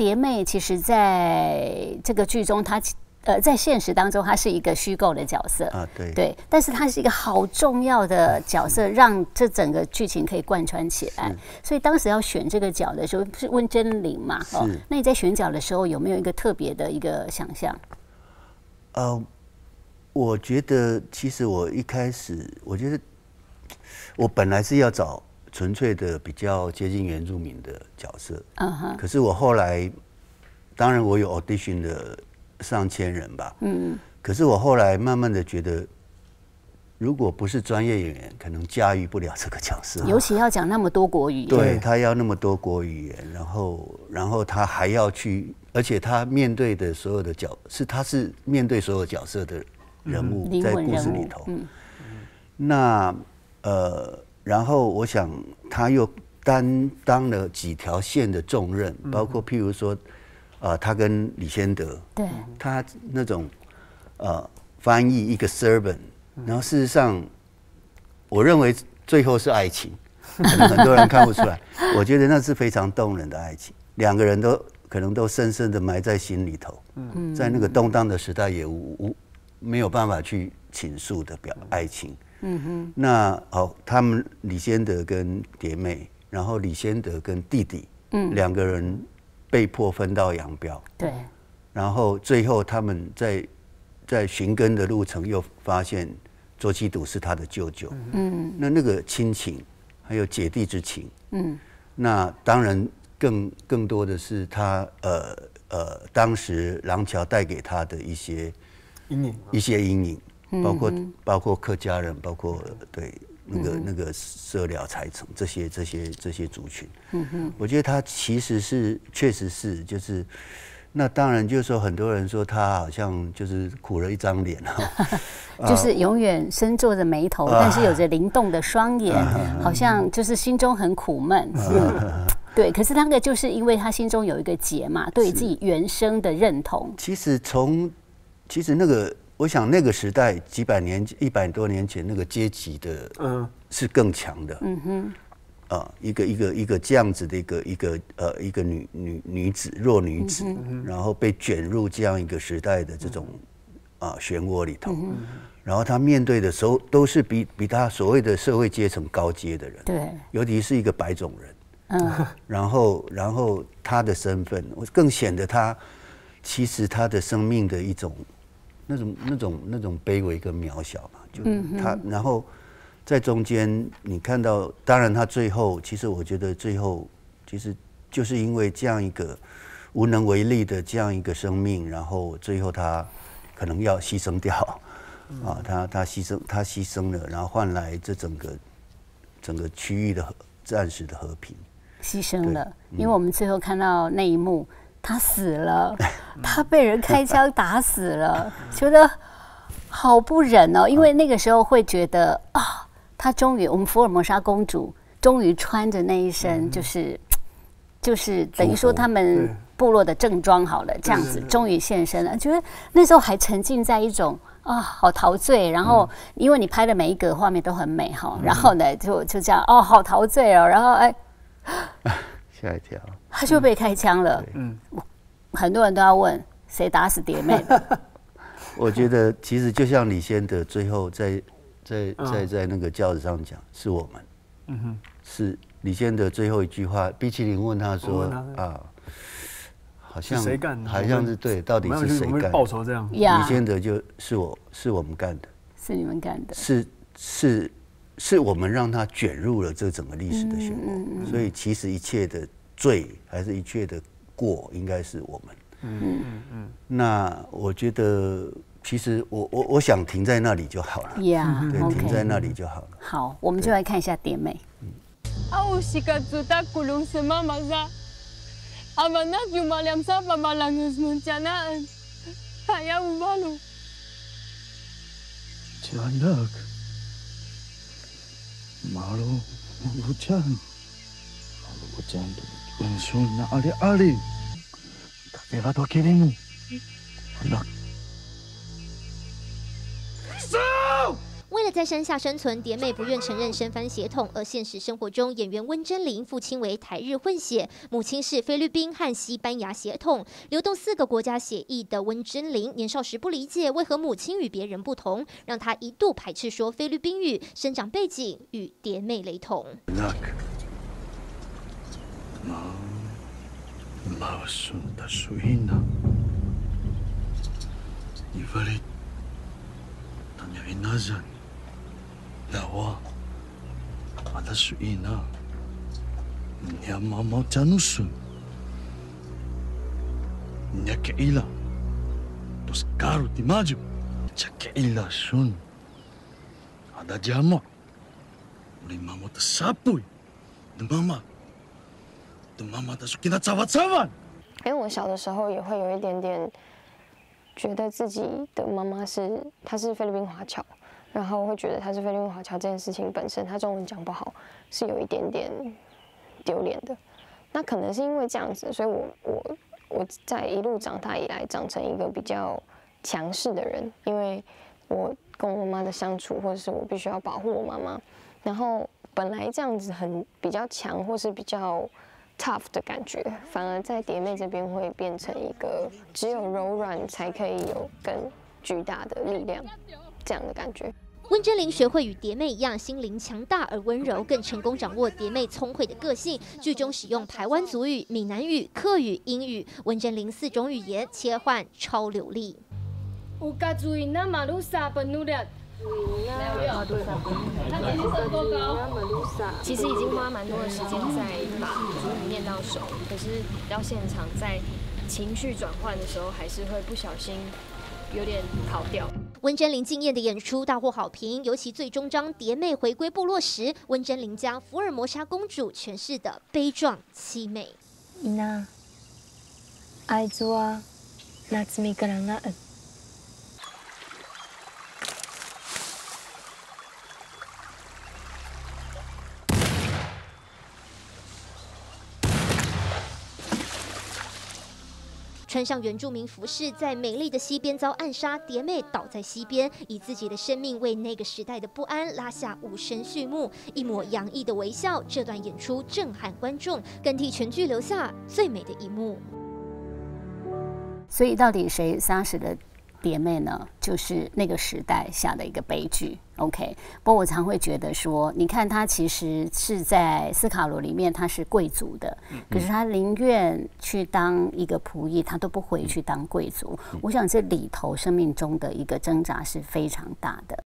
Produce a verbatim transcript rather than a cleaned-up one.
蝶妹其实在这个剧中，她呃在现实当中，她是一个虚构的角色啊，对对，但是她是一个好重要的角色，让这整个剧情可以贯穿起来。所以当时要选这个角的时候，是温真菱嘛？哦，那你在选角的时候有没有一个特别的一个想象？ 呃，我觉得其实我一开始，我觉得我本来是要找纯粹的比较接近原住民的角色，嗯哼。可是我后来，当然我有 audition 的上千人吧，嗯。可是我后来慢慢的觉得，如果不是专业演员，可能驾驭不了这个角色。 尤其要讲那么多国语言， 对，他要那么多国语言，然后然后他还要去，而且他面对的所有的角是他是面对所有角色的人物，嗯、在故事里头。嗯。那呃。然后我想，他又担当了几条线的重任，包括譬如说，呃，他跟李仙得，对，他那种呃翻译一个 servant， 然后事实上，我认为最后是爱情，可能很多人看不出来，我觉得那是非常动人的爱情，两个人都可能都深深的埋在心里头，在那个动荡的时代也无无没有办法去倾诉的表爱情。嗯哼，那好，他们李仙得跟蝶妹，然后李仙得跟弟弟，嗯，两个人被迫分道扬镳，对，然后最后他们在在寻根的路程又发现卓七堵是他的舅舅，嗯，那那个亲情还有姐弟之情，嗯，那当然更更多的是他呃呃当时廊桥带给他的一些阴影， 一些阴影。包括包括客家人，包括对那个、嗯、那个社寮财城这些这些这些族群，嗯哼，我觉得他其实是确实是就是，那当然就是说很多人说他好像就是苦了一张脸哈， 就是永远深皱着眉头，啊、但是有着灵动的双眼，啊、好像就是心中很苦闷。啊、对，可是那个就是因为他心中有一个结嘛，对于自己原生的认同。 其实从其实那个。我想那个时代几百年、一百多年前，那个阶级的，嗯，是更强的，嗯哼，啊，一个一个一个这样子的一个一个呃一个女女女子弱女子，嗯、然后被卷入这样一个时代的这种啊漩涡里头，嗯、然后她面对的时候都是比比她所谓的社会阶层高阶的人，对，尤其是一个白种人，嗯，然后然后她的身份，更显得她其实她的生命的一种。那种那种那种卑微跟渺小嘛，就他，然后在中间你看到，当然他最后，其实我觉得最后其实就是因为这样一个无能为力的这样一个生命，然后最后他可能要牺牲掉，啊，他他牺牲他牺牲了，然后换来这整个整个区域的暂时的和平， 牺牲了，因为我们最后看到那一幕。他死了，他被人开枪打死了，觉得好不忍哦。因为那个时候会觉得啊，他终于，我们福尔摩沙公主终于穿着那一身，就是就是等于说他们部落的正装好了，这样子终于现身了。觉得那时候还沉浸在一种啊，好陶醉。然后因为你拍的每一个画面都很美哈，然后呢就就这样哦，好陶醉哦。然后哎， 吓一跳。 他就被开枪了，嗯，很多人都要问谁打死蝶妹的。 我觉得其实就像李仙得最后在在在在那个轿子上讲，是我们，嗯哼，是李仙得最后一句话，冰淇淋问他说啊，好像谁干的？ 好像是对，到底是谁干的？ 报仇这样， 李仙得就是我是我们干的， 是你们干的， 是是是我们让他卷入了这整个历史的漩涡，所以其实一切的。罪还是一切的过，应该是我们。嗯嗯嗯。那我觉得，其实我我我想停在那里就好了。 Yeah， 对， okay. 停在那里就好了。 好，我们就来看一下蝶妹。啊，有时间做大古龙什么嘛啥？阿曼那就马两三把马两个门家那，还要五马路。 加那个马路五千。我讲的，文兄那阿里阿里，大家拉到给你们。那。 走！为为了在山下生存，蝶妹不愿承认生番血统，而现实生活中，演员温真菱父亲为台日混血，母亲是菲律宾和西班牙血统，流动四个国家血裔的温真菱，年少时不理解为何母亲与别人不同，让她一度排斥说菲律宾语，生长背景与蝶妹雷同。 Masun tasuina. Ivalit. Tanya inazan. Lawa. Atasuina. Nya mama tanusun. Nya keila. Tos karu timaju. Cha keila sun. Ada jama. Uli mama tasapui. De mama. 妈妈的说给他找吧找吧。 因为我小的时候也会有一点点觉得自己的妈妈是她是菲律宾华侨，然后会觉得她是菲律宾华侨这件事情本身，她中文讲不好是有一点点丢脸的。那可能是因为这样子，所以我我我在一路长大以来长成一个比较强势的人，因为我跟我妈妈的相处，或者是我必须要保护我妈妈，然后本来这样子很比较强，或是比较 tough 的感觉，反而在蝶妹这边会变成一个只有柔软才可以有更巨大的力量这样的感觉。 温真菱学会与蝶妹一样心灵强大而温柔，更成功掌握蝶妹聪慧的个性。剧中使用台湾族语、闽南语、客语、英语，温真菱四种语言切换超流利。 其实已经花蛮多的时间在把族语念到手，可是到现场在情绪转换的时候，还是会不小心有点跑掉。 温真菱惊艳的演出大获好评，尤其最终章蝶妹回归部落时，温真菱将福尔摩沙公主诠释的悲壮凄美。 伊娜，爱做啊，夏美からが。 穿上原住民服饰，在美丽的溪边遭暗杀，蝶妹倒在溪边，以自己的生命为那个时代的不安拉下无声序幕。一抹洋溢的微笑，这段演出震撼观众，更替全剧留下最美的一幕。 所以，到底谁杀死了蝶妹呢？就是那个时代下的一个悲剧。OK， 不过我常会觉得说，你看他其实是在斯卡罗里面他是贵族的，可是他宁愿去当一个仆役，他都不回去当贵族。我想这里头生命中的一个挣扎是非常大的。